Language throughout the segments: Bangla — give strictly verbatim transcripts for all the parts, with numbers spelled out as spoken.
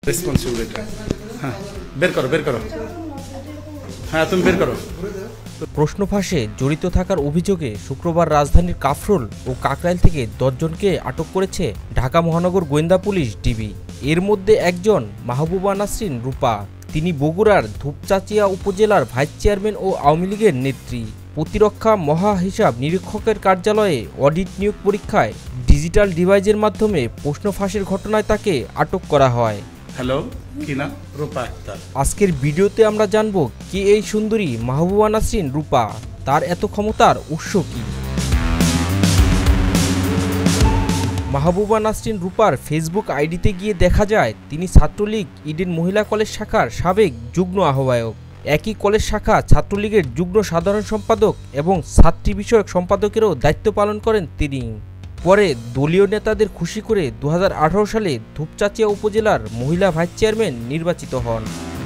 রেসপন্সিবিলিটি। হ্যাঁ, বের করো বের করো হ্যাঁ তুমি বের করো। প্রশ্ন ফাঁসে জড়িত থাকার অভিযোগে শুক্রবার রাজধানীর কাফরুল ও কাকরাইল থেকে দশজনকে আটক করেছে ঢাকা মহানগর গোয়েন্দা পুলিশ ডিবি। এর মধ্যে একজন মাহবুবা নাসরিন রূপা, তিনি বগুড়ার ধূপচাচিয়া উপজেলার ভাইস চেয়ারম্যান ও আওয়ামী লীগের নেত্রী। প্রতিরক্ষা মহা হিসাব নিরীক্ষকের কার্যালয়ে অডিট নিয়োগ পরীক্ষায় ডিজিটাল ডিভাইসের মাধ্যমে প্রশ্ন ফাঁসের ঘটনায় তাকে আটক করা হয়। হ্যালো, কি নাম? রূপা আক্তার। আজকের ভিডিওতে আমরা জানব কে এই সুন্দরী মাহবুবা নাসরিন রূপা, তার এত ক্ষমতার উৎস কি। মাহবুবা নাসরিন রূপার ফেসবুক আইডিতে গিয়ে দেখা যায় তিনি ছাত্রলীগ ইডেন মহিলা কলেজ শাখার সাবেক যুগ্ম আহ্বায়ক। একই কলেজ শাখা ছাত্রলীগের যুগ্ম সাধারণ সম্পাদক এবং ছাত্রী বিষয়ক সম্পাদকেরও দায়িত্ব পালন করেন তিনি। পরে দলীয় নেতাদের খুশি করে দু হাজার আঠারো সালে ধূপচাচিয়া উপজেলার মহিলা ভাইস চেয়ারম্যান নির্বাচিত হন।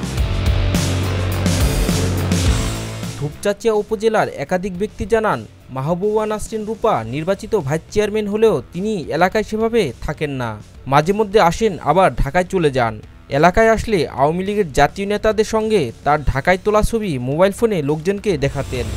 ধূপচাচিয়া উপজেলার একাধিক ব্যক্তি জানান, মাহবুবা নাসরিন রূপা নির্বাচিত ভাইস চেয়ারম্যান হলেও তিনি এলাকায় সেভাবে থাকেন না, মাঝে মধ্যে আসেন আবার ঢাকায় চলে যান। এলাকায় আসলে আওয়ামী লীগের জাতীয় নেতাদের সঙ্গে তার ঢাকায় তোলা ছবি মোবাইল ফোনে লোকজনকে দেখাতেন।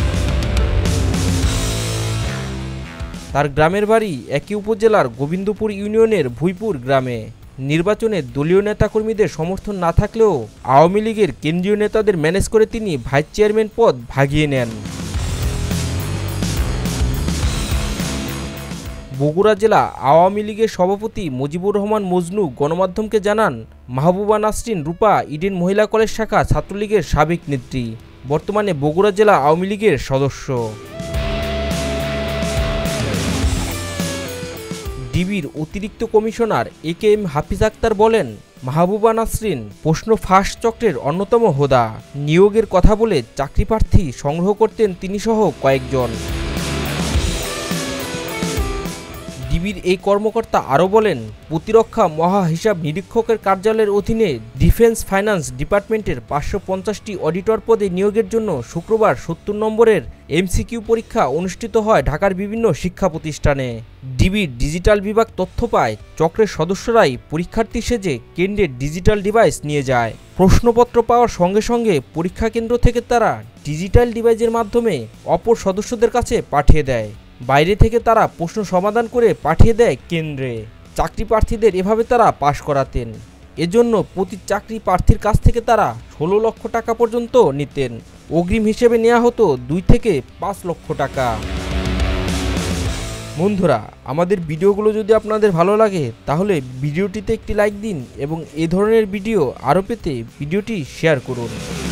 তার গ্রামের বাড়ি একই উপজেলার গোবিন্দপুর ইউনিয়নের ভুইপুর গ্রামে। নির্বাচনে দলীয় নেতাকর্মীদের সমর্থন না থাকলেও আওয়ামী লীগের কেন্দ্রীয় নেতাদের ম্যানেজ করে তিনি ভাইস চেয়ারম্যান পদ ভাগিয়ে নেন। বগুড়া জেলা আওয়ামী লীগের সভাপতি মুজিবুর রহমান মজনু গণমাধ্যমকে জানান, মাহবুবা নাসরিন রূপা ইডেন মহিলা কলেজ শাখা ছাত্রলীগের সাবেক নেত্রী, বর্তমানে বগুড়া জেলা আওয়ামী লীগের সদস্য। ডিবির অতিরিক্ত commissioner A K M Hafiz Akhtar বলেন, মাহবুবা নাসরিন প্রশ্ন ফাঁস চক্রের অন্যতম হোদা। নিয়োগের কথা বলে চাকরি প্রার্থী সংগ্রহ করতেন তিনি সহ কয়েকজন। ডিবির এই কর্মকর্তা আরও বলেন, প্রতিরক্ষা মহা হিসাব নিরীক্ষকের কার্যালয়ের অধীনে ডিফেন্স ফাইন্যান্স ডিপার্টমেন্টের পাঁচশো পঞ্চাশটি অডিটর পদে নিয়োগের জন্য শুক্রবার সত্তর নম্বরের এমসিকিউ পরীক্ষা অনুষ্ঠিত হয় ঢাকার বিভিন্ন শিক্ষা প্রতিষ্ঠানে। ডিবির ডিজিটাল বিভাগ তথ্য পায়, চক্রের সদস্যরাই পরীক্ষার্থী সেজে কেন্দ্রের ডিজিটাল ডিভাইস নিয়ে যায়। প্রশ্নপত্র পাওয়ার সঙ্গে সঙ্গে পরীক্ষা কেন্দ্র থেকে তারা ডিজিটাল ডিভাইসের মাধ্যমে অপর সদস্যদের কাছে পাঠিয়ে দেয়। বাইরে থেকে তারা প্রশ্ন সমাধান করে পাঠিয়ে দেয় কেন্দ্রে। চাকরি প্রার্থীদের এভাবে তারা পাশ করাতেন। এজন্য প্রতি চাকরি প্রার্থীর কাছ থেকে তারা ষোলো লক্ষ টাকা পর্যন্ত নিতেন। অগ্রিম হিসেবে নেওয়া হতো দুই থেকে পাঁচ লক্ষ টাকা। বন্ধুরা, আমাদের ভিডিওগুলো যদি আপনাদের ভালো লাগে তাহলে ভিডিওটিতে একটি লাইক দিন এবং এ ধরনের ভিডিও আরও পেতে ভিডিওটি শেয়ার করুন।